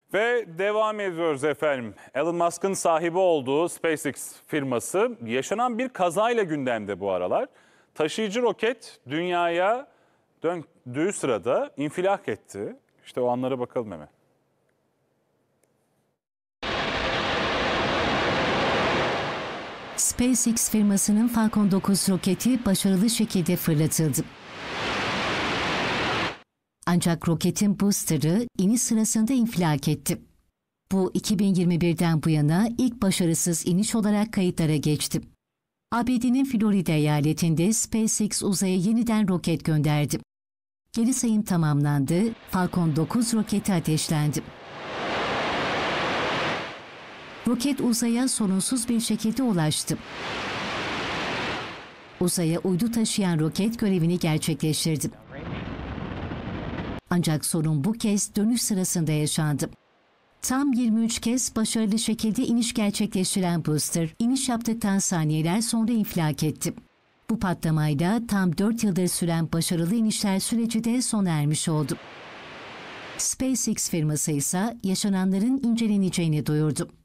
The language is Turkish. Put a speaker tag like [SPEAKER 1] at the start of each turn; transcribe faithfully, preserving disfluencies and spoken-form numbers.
[SPEAKER 1] Ve devam ediyoruz efendim. Elon Musk'ın sahibi olduğu SpaceX firması yaşanan bir kazayla gündemde bu aralar. Taşıyıcı roket dünyaya döndüğü sırada infilak etti. İşte o anlara bakalım hemen.
[SPEAKER 2] SpaceX firmasının Falcon dokuz roketi başarılı şekilde fırlatıldı. Ancak roketin booster'ı iniş sırasında infilak etti. Bu iki bin yirmi birden bu yana ilk başarısız iniş olarak kayıtlara geçti. A B D'nin Florida eyaletinde SpaceX uzaya yeniden roket gönderdi. Geri sayım tamamlandı, Falcon dokuz roketi ateşlendi. Roket uzaya sorunsuz bir şekilde ulaştı. Uzaya uydu taşıyan roket görevini gerçekleştirdi. Ancak sorun bu kez dönüş sırasında yaşandı. Tam yirmi üç kez başarılı şekilde iniş gerçekleştiren booster, iniş yaptıktan saniyeler sonra infilak etti. Bu patlamayla tam dört yıldır süren başarılı inişler süreci de sona ermiş oldu. SpaceX firması ise yaşananların inceleneceğini duyurdu.